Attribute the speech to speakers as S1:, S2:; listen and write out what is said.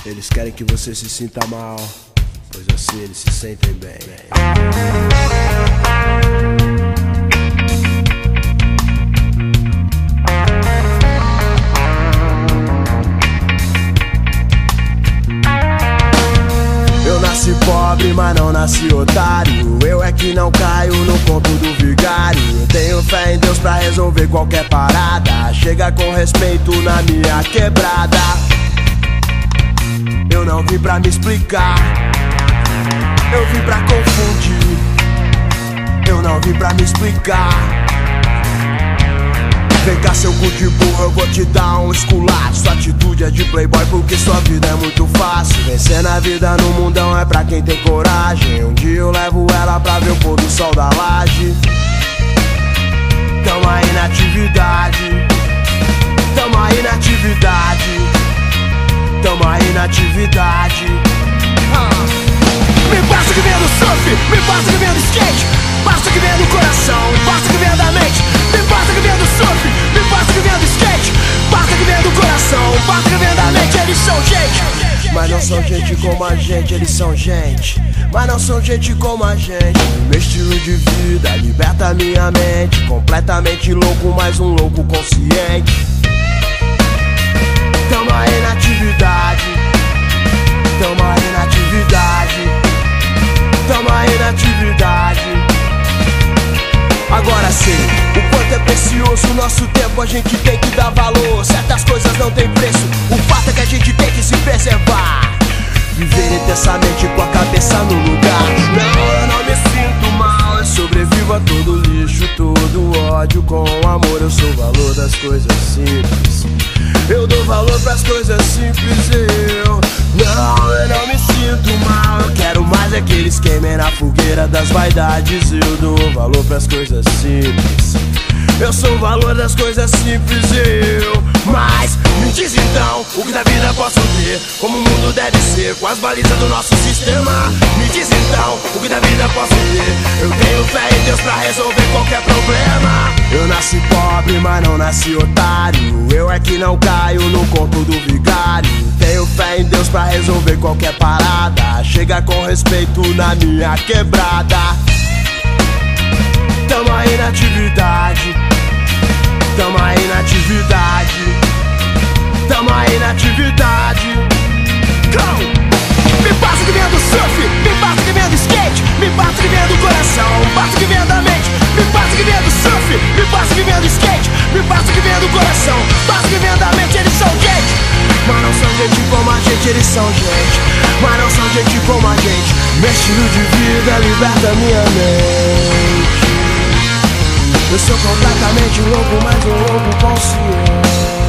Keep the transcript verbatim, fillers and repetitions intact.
S1: Eles querem que você se sinta mal, pois assim eles se sentem bem. Eu nasci pobre, mas não nasci otário. Eu é que não caio no conto do vigário. Eu tenho fé em Deus pra resolver qualquer parada. Chega com respeito na minha quebrada. Eu não vim pra me explicar, eu vim pra confundir. Eu não vim pra me explicar. Vem cá, seu cu de burro, eu vou te dar um esculacho. Sua atitude é de playboy porque sua vida é muito fácil. Vencer na vida no mundão é pra quem tem coragem. Um dia eu levo ela pra ver o pôr do sol da laje. Tamo aí na atividade, tamo aí na atividade, tamo aí na atividade. ah.
S2: Me passa que vem do surf, me passa que vem do skate, passa que vem do coração, passa que vem da mente. Me passa que vem do surf, me passa que vem do skate, passa que vem do coração, passa que vem da mente. Eles são gente,
S1: mas não são gente como a gente. Eles são gente, mas não são gente como a gente. Meu estilo de vida liberta minha mente. Completamente louco, mas um louco consciente. Tamo aí na atividade, tamo aí na atividade, tamo aí na atividade. Agora sei o quanto é precioso o nosso tempo, a gente tem que dar valor. Certas coisas não tem preço, o fato é que a gente tem que se preservar. Viver intensamente com a cabeça no lugar. Não, eu não me sinto mal, eu sobrevivo a todo lixo, todo ódio com amor. Eu sou o valor das coisas simples, eu dou valor pras coisas simples. Eu não, eu não me sinto mal, eu quero mais é que eles queimem na fogueira das vaidades. Eu dou valor pras coisas simples, eu sou o valor das coisas simples. Eu, mas me diz então, o que da vida posso ter, como o mundo deve ser, com as balizas do nosso sistema. Me diz então, o que da vida posso ter, eu tenho fé em Deus pra resolver qualquer problema. Eu nasci pobre, mas não nasci otário. Eu é que não caio no conto do vigário. Tenho fé em Deus pra resolver qualquer parada. Chega com respeito na minha quebrada. Tamo aí na atividade, tamo aí na atividade, tamo aí na atividade. Go!
S2: me passa que vem do surf, me passa que vem do skate, me passa que vem do coração, passa que vem da mente. Me passa que vem do surf, me passa que vem do skate, me passa que vem do coração, passa que vem da mente. Eles são gente,
S1: mas não são gente como a gente. Eles são gente, mas não são gente como a gente. Meu estilo de vida liberta minha mente. Eu sou completamente louco, mas um louco consciente.